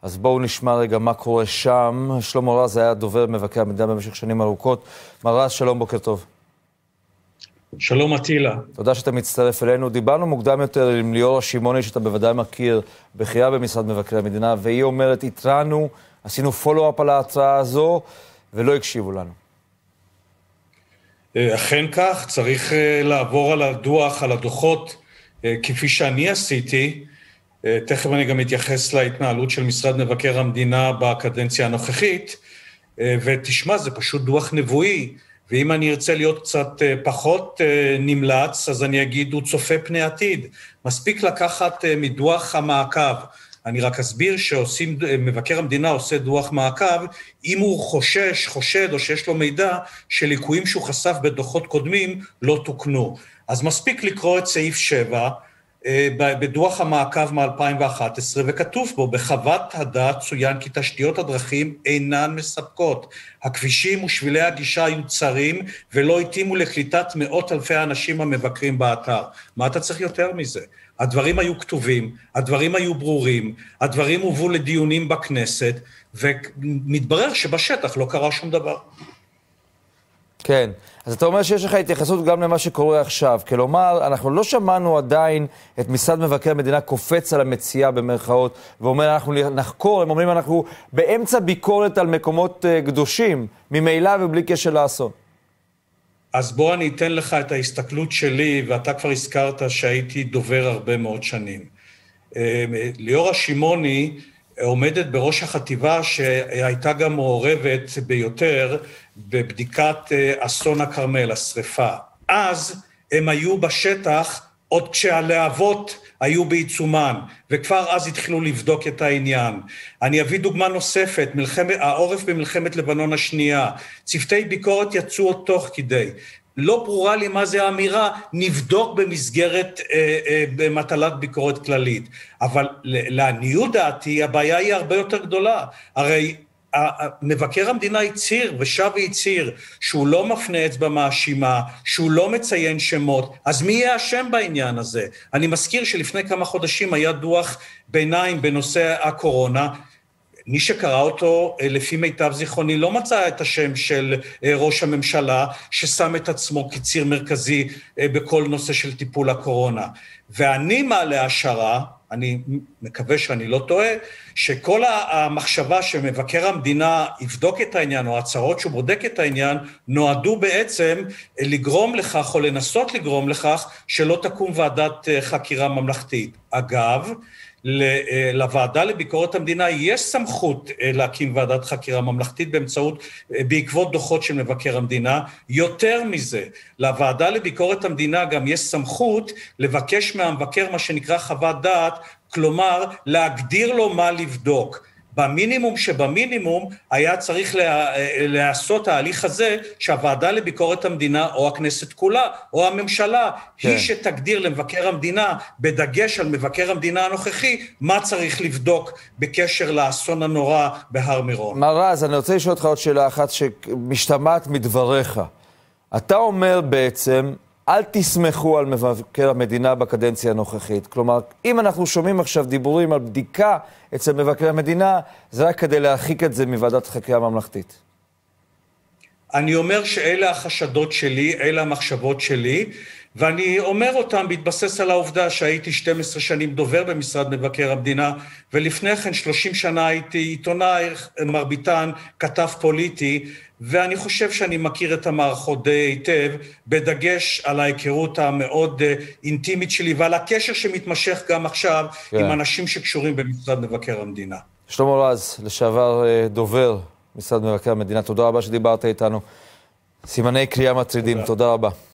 אז בואו נשמע רגע מה קורה שם. שלמה רז היה דובר מבקר המדינה במשך שנים ארוכות. מר רז, שלום, בוקר טוב. שלום אטילה. תודה שאתה מצטרף אלינו. דיברנו מוקדם יותר עם ליאורה שמעוני, שאתה בוודאי מכיר, בכירה במשרד מבקר המדינה, והיא אומרת, התרענו, עשינו פולו-אפ על ההתראה הזו, ולא הקשיבו לנו. אכן כך, צריך לעבור על הדוח, על הדוחות, כפי שאני עשיתי. תכף אני גם מתייחס להתנהלות של משרד מבקר המדינה בקדנציה הנוכחית, ותשמע, זה פשוט דוח נבואי, ואם אני ארצה להיות קצת פחות נמלץ, אז אני אגיד, הוא צופה פני עתיד. מספיק לקחת מדוח המעקב. אני רק אסביר מבקר המדינה עושה דוח מעקב, אם הוא חושד או שיש לו מידע שליקויים שהוא חשף בדוחות קודמים לא תוקנו. אז מספיק לקרוא את סעיף 7, בדוח המעקב מ-2011, וכתוב בו, בחוות הדעת צוין כי תשתיות הדרכים אינן מספקות. הכבישים ושבילי הגישה היו צרים ולא התאימו לקליטת מאות אלפי האנשים המבקרים באתר. מה אתה צריך יותר מזה? הדברים היו כתובים, הדברים היו ברורים, הדברים הובאו לדיונים בכנסת, ומתברר שבשטח לא קרה שום דבר. כן, אז אתה אומר שיש לך התייחסות גם למה שקורה עכשיו. כלומר, אנחנו לא שמענו עדיין את משרד מבקר המדינה קופץ על המציאה במרכאות, ואומר אנחנו נחקור, הם אומרים אנחנו באמצע ביקורת על מקומות קדושים, ממילא ובלי קשר לאסון. אז בוא אני אתן לך את ההסתכלות שלי, ואתה כבר הזכרת שהייתי דובר הרבה מאוד שנים. ליאורה שמעוני עומדת בראש החטיבה שהייתה גם מעורבת ביותר בבדיקת אסון הכרמל, השריפה. אז הם היו בשטח עוד כשהלהבות היו וכבר אז התחילו לבדוק את העניין. אני אביא דוגמה נוספת, העורף במלחמת לבנון השנייה. צוותי ביקורת יצאו עוד תוך כדי. לא ברורה לי מה זה האמירה, נבדוק במסגרת במטלת ביקורת כללית. אבל לעניות דעתי, הבעיה היא הרבה יותר גדולה. הרי מבקר המדינה הצהיר ושב והצהיר שהוא לא מפנה אצבע מאשימה, שהוא לא מציין שמות, אז מי יהיה אשם בעניין הזה? אני מזכיר שלפני כמה חודשים היה דוח ביניים בנושא הקורונה, מי שקרא אותו לפי מיטב זיכרוני לא מצא את השם של ראש הממשלה ששם את עצמו כציר מרכזי בכל נושא של טיפול הקורונה. ואני מעלה השערה, אני מקווה שאני לא טועה, שכל המחשבה שמבקר המדינה יבדוק את העניין, או הצהרות שהוא בודק את העניין, נועדו בעצם לגרום לכך, או לנסות לגרום לכך, שלא תקום ועדת חקירה ממלכתית. אגב, לוועדה לביקורת המדינה יש סמכות להקים ועדת חקירה ממלכתית בעקבות דוחות של מבקר המדינה. יותר מזה, לוועדה לביקורת המדינה גם יש סמכות לבקש מהמבקר מה שנקרא חוות דעת, כלומר להגדיר לו מה לבדוק. במינימום שבמינימום היה צריך לעשות ההליך הזה שהוועדה לביקורת המדינה או הכנסת כולה או הממשלה היא שתגדיר למבקר המדינה בדגש על מבקר המדינה הנוכחי מה צריך לבדוק בקשר לאסון הנורא בהר מירון. מר רז, אני רוצה לשאול אותך עוד שאלה אחת שמשתמעת מדבריך. אתה אומר בעצם אל תסמכו על מבקר המדינה בקדנציה הנוכחית. כלומר, אם אנחנו שומעים עכשיו דיבורים על בדיקה אצל מבקר המדינה, זה רק כדי להרחיק את זה מוועדת חקירה ממלכתית. אני אומר שאלה החשדות שלי, אלה המחשבות שלי, ואני אומר אותם בהתבסס על העובדה שהייתי 12 שנים דובר במשרד מבקר המדינה, ולפני כן 30 שנה הייתי עיתונאי, מרביתן, כתב פוליטי, ואני חושב שאני מכיר את המערכות די היטב, בדגש על ההיכרות המאוד אינטימית שלי, ועל הקשר שמתמשך גם עכשיו עם אנשים שקשורים במשרד מבקר המדינה. שלמה רז, לשעבר דובר משרד מבקר המדינה, תודה רבה שדיברת איתנו. סימני קריאה מטרידים, תודה רבה.